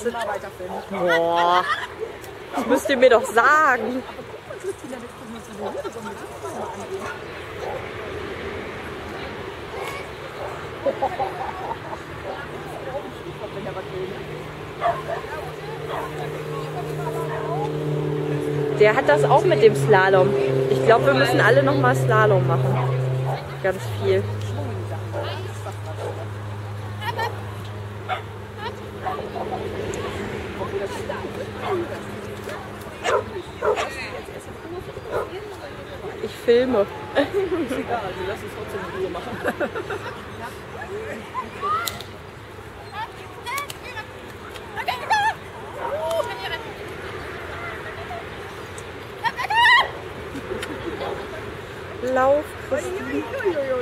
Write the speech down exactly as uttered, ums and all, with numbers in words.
ist es. Boah. Das müsst ihr mir doch sagen. Der hat das auch mit dem Slalom. Ich glaube, wir müssen alle noch mal Slalom machen. Ganz viel. Ich filme. Ist egal, also lass uns trotzdem in Ruhe machen. Lauf, Christine.